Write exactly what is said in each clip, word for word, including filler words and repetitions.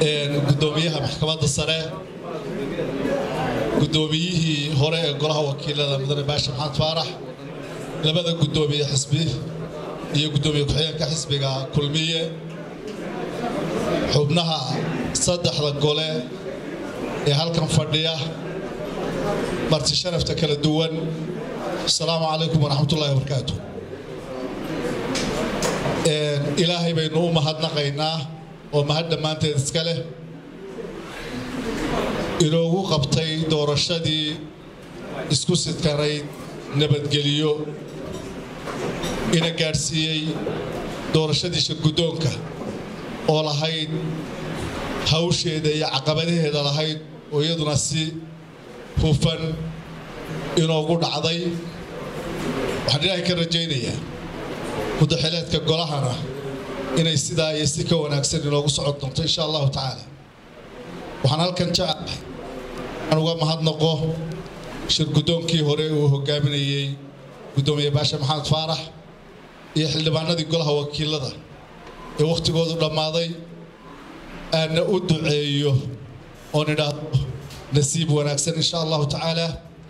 gudoomiyaha maxkamadda sare gudoomiyihii hore ee golaha wakiilada mudane Baasha Maxamed Faarax labada gudoomiye xisbi iyo gudoomiye ku-xigeenka xisbiga kulmiye xubnaha saddexda gole ee halkan fadhiya marti sharafta kala duwan assalaamu calaykum waraxmatullaahi wabarakaatuh ilaahay baynu u mahadnaqaynaa oo mahad dhammaanteed iska leh inoogu qabtay doorashadii isku sidkanayd nabadgeliyo ina gaadhsiiyey doorashadii shirgudoonka oo lahayd hawsheeda iyo caqabadaheeda lahayd oo iyaduna si hufan inoogu dhacday waxaan ilaahay ka rajaynayaa mudaxileedka golahana inay sidaa iyo si ka wanaagsan inoogu socon doonto insha allahu tacaala waxaan halkan jecelahay aan uga mahadnaqo shirgudoonkii hore uu hogaaminayey gudoomiye Baasha Maxamed Faarax iyo xildhibaanadii golaha wakiilada ee waqtigoodu dhammaaday aana u duceeyo oo nidhaahdo nasiib wanaagsan insha allahu tacaala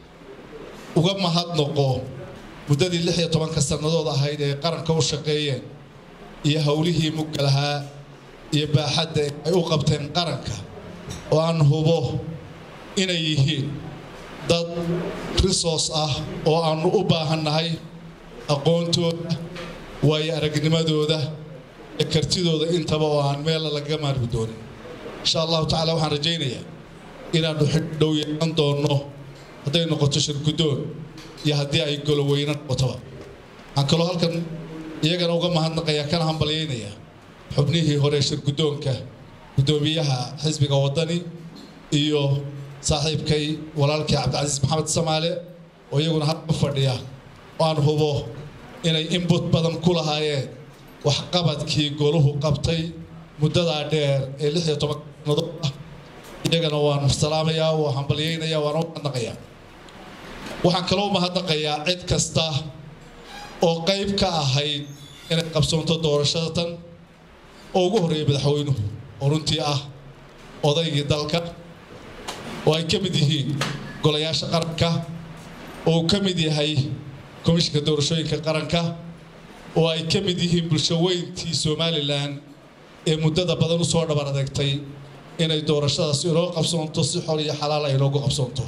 uga mahadnaqo muddadii lix iyo tobanka sannadood ahayd ee qaranka u shaqeeyeen iyo hawlihii mugga lahaa iyo baaxadda ay u qabteen qaranka oo aan hubo inay yihiin dad resource ah oo aanu u baahannahay aqoontooda waayo aragnimadooda iyo kartidooda intaba oo aan meel laga maarmi doonin insha allahu tacaala waxaan rajaynayaa inaanu xidhow yeelan doonno hadday noqoto shirgudoon iyo haddii ay golo weyne noqotoba waxaan kaloo halkan iyagana uga mahadnaqayaa kana hambalyaynayaa xubnihii hore shirgudoonka gudoomiyaha xisbiga wadani iyo saaxiibkay walaalkay Cabdicasiis Maxamed Samaale oo iyaguna halka fadhiya oo aan hubo inay input badan ku lahaayeen wax qabadkii goluhu qabtay muddada dheer ee lix iyo toban sannadood ah iyagana waan salaamayaa oo hambalyaynayaa waan u mahadnaqayaa waxaan kaloo mahadnaqayaa cid kasta oo qayb ka ahayd inay qabsoonto doorashada tan oo ugu horeeyay madaxweynuhu oo runtii ah odaygii dalka oo ay ka mid yihiin golayaasha qaranka oo ka mid yahay komishinka doorashooyinka qaranka oo ay ka mid yihiin bulshaweyntii Somaliland ee muddada badan u soo dhabar adeegtay inay doorashadaasi inoo qabsoonto si xor iyo xalaal ay inoogu qabsoonto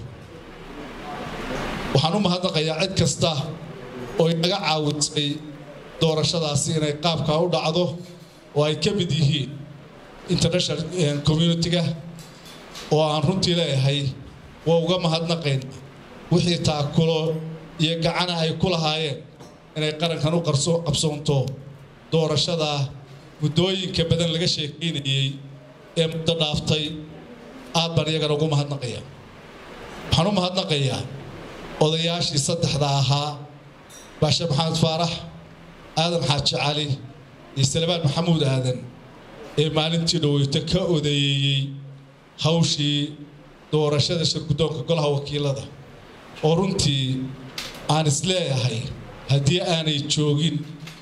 waxaan u mahadnaqayaa cid kasta oo inaga caawisay doorashadaasi inay qaabka u dhacdo oo ay ka mid yihiin international community-ga oo aan runtii leeyahay waa uga mahadnaqaynaa wixii taakulo iyo gacana ay ku lahaayeen inay qarankan u qabsoonto doorashada muddooyinka badan laga sheekeynayay ee muddo dhaaftay aad baan iyagana ugu mahadnaqayaa waxaan u mahadnaqayaa odayaashii saddexda ahaa Baasha Maxamed Faarax Aadan Xaaji Cali iyo Salmaan Maxamuud Aadan ee maalintii dhaweyta ka odeeyay hawshii doorashada shirgudoonka golaha wakiilada oo runtii aan isleeyahay haddii aanay joogin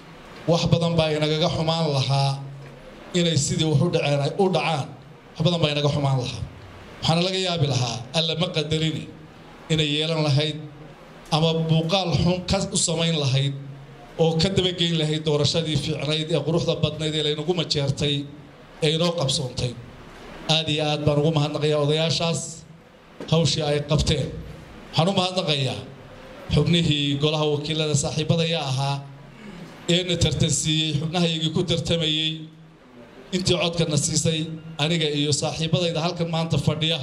wax badan baa inaga xumaan lahaa inay sidii wax u dhaceen ay u dhacaan wax badan baa inaga xumaan lahaa waxaana laga yaabi lahaa alla ma qadarini inay yeelan lahayd ama buuqaal xun ka u samayn lahayd oo ka daba geyn lahayd doorashadii fiicnayd ee quruxda badnayd ee laynagu majeertay ee inoo qabsoontay aad iyo aad baan ugu mahadnaqayaa odayaashaas hawshii ay qabteen waxaan u mahadnaqayaa xubnihii golaha wakiilada saaxiibadaya ahaa eena tartansiiyey xubnahayagii ku tartamayey intii codkana siisay aniga iyo saaxiibadayda halkan maanta fadhiya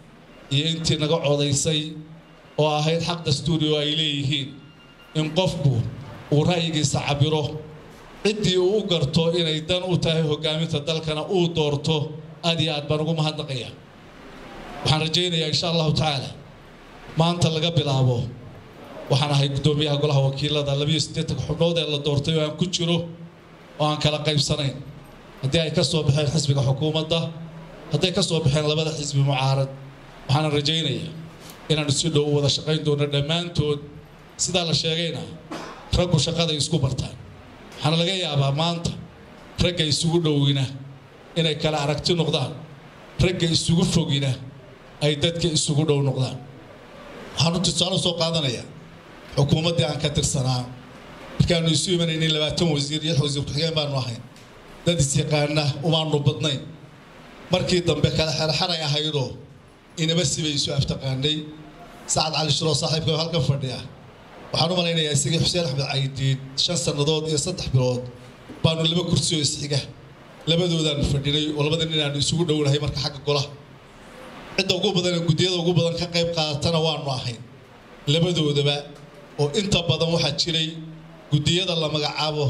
iyo intii naga codaysay oo ahayd xaq dastuuri oo ay leeyihiin in qofku uu ra'yigiisa cabiro ciddii uu u garto inay dan u tahay hogaaminta dalkana uu doorto aad iyo aad baan ugu mahadnaqayaa waxaan rajaynayaa insha allahu tacaala maanta laga bilaabo waxaan ahay gudoomiyaha golaha wakiilada labiyo siddeetan xubnood ee la doortay oo aan ku jiro oo aan kala qaybsanayn haddii ay ka soo baxeen xisbiga xukuumadda hadday ka soo baxeen labada xisbi mucaarad waxaan rajaynayaa inaan si dhow wada shaqayn doono dhammaantood sidaa la sheegayna raggu shaqaday isku bartaan waxaana laga yaabaa maanta ragga isugu dhowina inay kala aragti noqdaan ragga isugu fogina ay dadka isugu dhow noqdaan waxaan tusaale soo qaadanayaa xukuumadda aan ka tirsanaa markaanu isu imanaynay labaatan wasiir iyo wasiir ku-xigeen baanu ahayn dad is yaqaana umaanu badnayn markii dambe kala xirxaray ahaydoo inaba sibay isu aftaqaanay Saad Cali Shiro saaxiibka halkan fadhiya waxaan u malaynayaa isagii Xuseen Axmed Caydiid shan sanadood iyo saddex bilood baanu laba kursi oo isxiga labadoodaan fadhinay oo labada nin aan isugu dhownahay marka xagga golaha cid ugu badan gudiyada ugu badan ka qayb qaadatana waanu ahayn labadoodaba oo inta badan waxa jiray gudiyada la magacaabo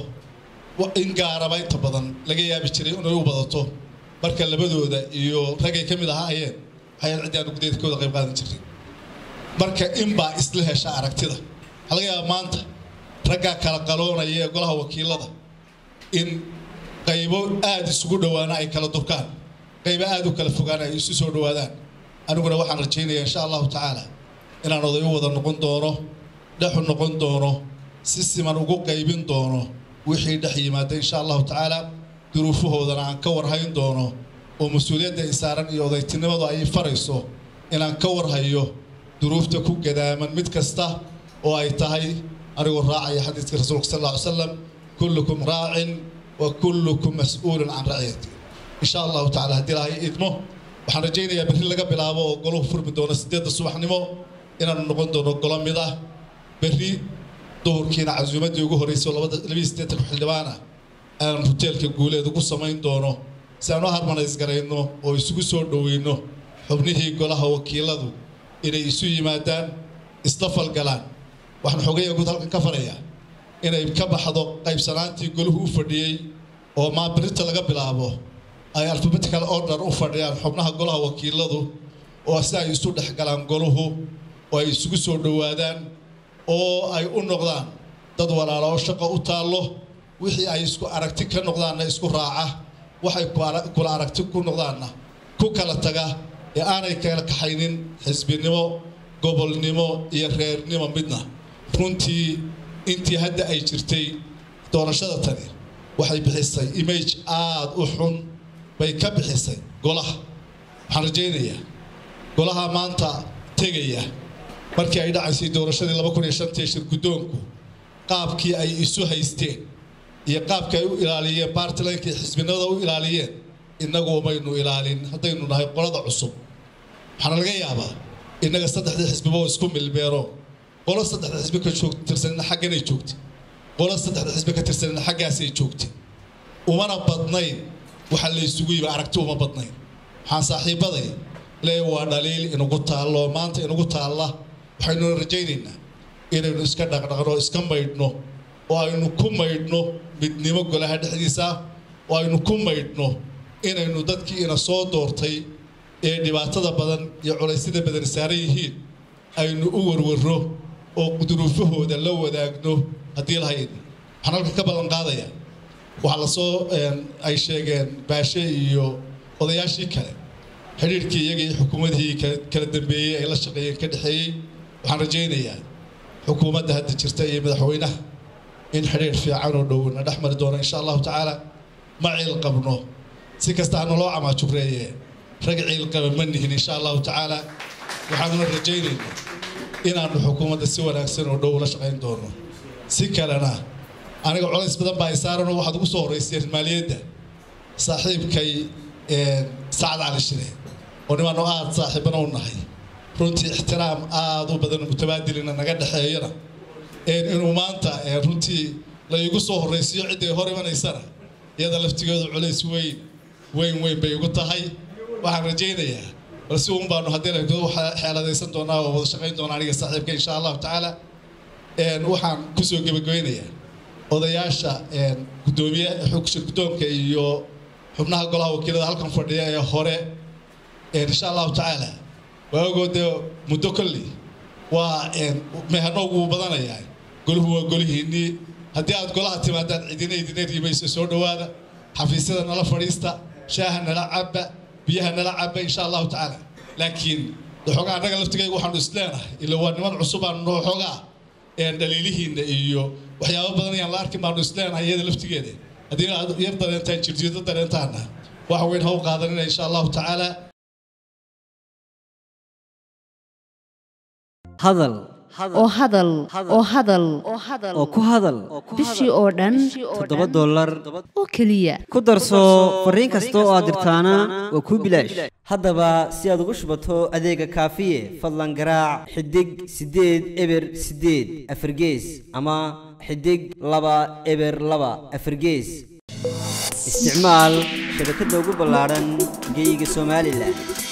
in gaaraba inta badan laga yaabi jiray inay u badato marka labadooda iyo ragay kamid ahaayeen hay'ad cid aan gudiyada kooda qayb qaadan jiray marka in baa isla hesha aragtida halaga maanta ragga kala qaloonaya golaha wakiilada in qaybo aad isugu dhawaana ay kala durkaan qaybo aad u kala fogaan ay isu soo dhawaadaan aniguna waxaan rajaynayaa insha Allah ta'ala inaan oday u wada noqon doono dhaxu noqon doono si siman ugu qaybin doono wixii dhax yimaada insha Allah ta'ala duruufahoodana aan ka warhayn doono oo mas'uuliyadda isaaran iyo odaytinimadu ay farayso inaan ka warhayo duruufta ku gadaaman mid kasta oo ay tahay anigu raacay xadiiska rasuulka sallallahu alayhi wasallam kullukum raa'in wa kullukum mas'uulun an ra'iyati insha Allah ta'ala hadii ay idmo waxaan rajaynayaa berri laga bilaabo oo goluhu furmi doono sideedda subaxnimo inaan noqon doono golo mid ah berri doorkiina casuumadii ugu horeysay labada siddeetan xildhibaan ah aan hoteelka guuleed ugu samayn doono si aan u harmanays gareyno oo isugu soo dhaweyno xubnihii golaha wakiiladu inay isu yimaadaan istafal galaan waxaan xogeeyo guud halkan ka farayaa inay ka baxdo qaybsanaantii goluhu u fadhiyay oo ma berita laga bilaabo ay alphabetical order u fadhiyaan xubnaha golaha wakiiladu oo si ay isu dhaxgalaan goluhu oo ay isugu soo dhawaadaan oo ay u noqdaan dad walaalo oo shaqo u taalo wixii ay isku aragti ka noqdaanna isku raaca waxay kula aragti ku noqdaanna ku kala taga ee aanay kala kaxaynin xisbinimo gobolnimo iyo reernimo midna runtii intii hadda ay jirtay doorashada tani waxay bixisay image aad u xun bay ka bixisay golaha waxaan rajaynayaa golaha maanta tegaya markii ay dhacaysay doorashadii laba kun iyo shan shir gudoonku qaabkii ay isu haysteen iyo qaabkii ay u ilaaliyeen baartalankii xisbinimada u ilaaliyeen inagu maynu ilaalin haddaynu nahay qolada cusub waxaan laga yaabaa inaga saddexda xisbiba oo isku milbeero qolo saddexda xisbi ka joogto tirsanina xagganay joogtay qolo saddexda xisbi ka tirsanina xaggaasay joogtay umana badnayn waxa la isugu yiba aragti uma badnayn waxaan saaxiibaday lee waa dhaliil inagu taalo maanta inagu taala waxaynu rajaynaynaa inaynu iska dhaqdhaqno iska maydhno oo aynu ku maydhno midnimo golaha dhexdiisa oo aynu ku maydhno inaynu dadkii ina soo doortay ee dhibaatada badan iyo culaysyada badan saaran yihiin aynu u warwarro oo duruufahooda la wadaagno haddii lahayd waxaan halka ka ballan qaadayaa waxa la soo ay sheegeen baashe iyo odayaashii kale xiriirkii iyaga iyo xukuumadii kala dambeeyay ay la shaqeeyeen ka dhaxeeyay waxaan rajaynayaa xukuumadda hadda jirta iyo madaxweynaha in xiriir fiican oo dhow na dhex mari doono insha Allah ta'ala ma ciil qabno si kasta aan loo ama jubreeyay rag ciil qaba ma nihin insha Allah ta'ala waxaan rajaynaynaa inaan xukuumadda si wanaagsan oo dhow la shaqeyn doono si kalena aniga culays badan baa isaaran oo waxaad ugu soo horeysay maaliyadda saaxiibkay ee Saad Cali Shire oo niman oo aad saaxiibana u nahay runtii ixtiraam aad u badan mutabaadilina naga dhaxeeyana ee inuu maanta ee runtii la igu soo horeysiyo cid ay hor imanaysana iyada laftigeedu culays weyn weyn weyn bay ugu tahay waxaan rajaynayaa balse uun baanu haddii la waxa xeeladaysan doonaa oo wada shaqeyn doonaa aniga saaxiibka insha Allah ta'ala ee waxaan ku soo gabagabeynayaa odayaasha ee gudoomiye xogshir gudoonka iyo xubnaha golaha wakiilada halkan fadhiya ee hore ee insha Allah ta'ala waagood muddo kulli waa een meehano ugu badanaya goluhu waa golihiini haddii aad golaha timaadaan cidina idin riibayso soo dhawaada xafiisyada nala fadhiista shaaha nala cabba biyaha nala cabba insha Allah ta'ala laakiin xogaa anaga laftigay waxaan isleenahay ila waa niman cusub aan noo xogaa ee dhaliilihiina iyo waxyaabo badan ayaan la arkin baan isleenahay iyada laftigeeda haddii aad yar dareentaan jirjida dareentaan wax weyn haw qaadanina insha Allah ta'ala hadal oo hadal oo hadal oo ku hadal bishii oo dhan toddoba dollar oo kaliya ku darso fariin kasta oo aad dirtaana waa ku bilaash haddaba si aad ugu shubato adeega kaafiye fadlan garaac xidig sideed eber sideed afargees ama xidig laba eber laba afargees isticmaal shabakadda ugu ballaaran geyga Soomaaliland